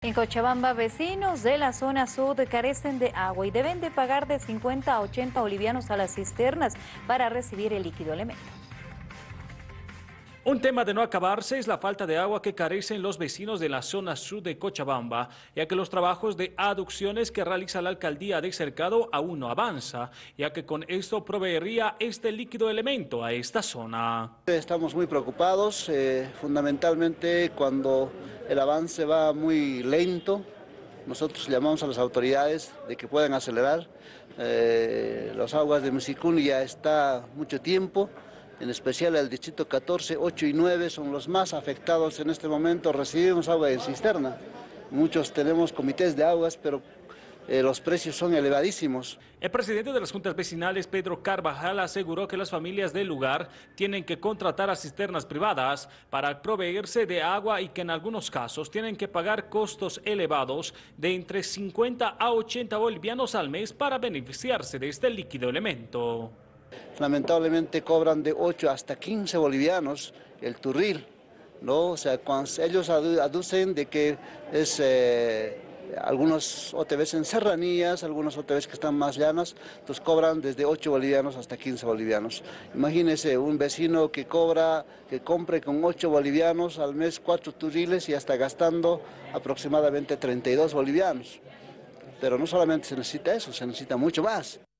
En Cochabamba, vecinos de la zona sur carecen de agua y deben de pagar de 50 a 80 bolivianos a las cisternas para recibir el líquido elemento. Un tema de no acabarse es la falta de agua que carecen los vecinos de la zona sur de Cochabamba, ya que los trabajos de aducciones que realiza la alcaldía de Cercado aún no avanza, ya que con esto proveería este líquido elemento a esta zona. Estamos muy preocupados, fundamentalmente cuando el avance va muy lento. Nosotros llamamos a las autoridades de que puedan acelerar. Las aguas de Musicún ya está mucho tiempo. En especial el distrito 14, 8 y 9 son los más afectados en este momento. Recibimos agua en cisterna. Muchos tenemos comités de aguas, pero los precios son elevadísimos. El presidente de las juntas vecinales, Pedro Carvajal, aseguró que las familias del lugar tienen que contratar a cisternas privadas para proveerse de agua y que en algunos casos tienen que pagar costos elevados de entre 50 a 80 bolivianos al mes para beneficiarse de este líquido elemento. Lamentablemente cobran de 8 hasta 15 bolivianos el turril, ¿no? O sea, cuando ellos aducen de que es algunos OTVs en serranías, algunos OTVs que están más llanas, entonces cobran desde 8 bolivianos hasta 15 bolivianos. Imagínese un vecino que compre con 8 bolivianos al mes 4 turriles y hasta gastando aproximadamente 32 bolivianos. Pero no solamente se necesita eso, se necesita mucho más.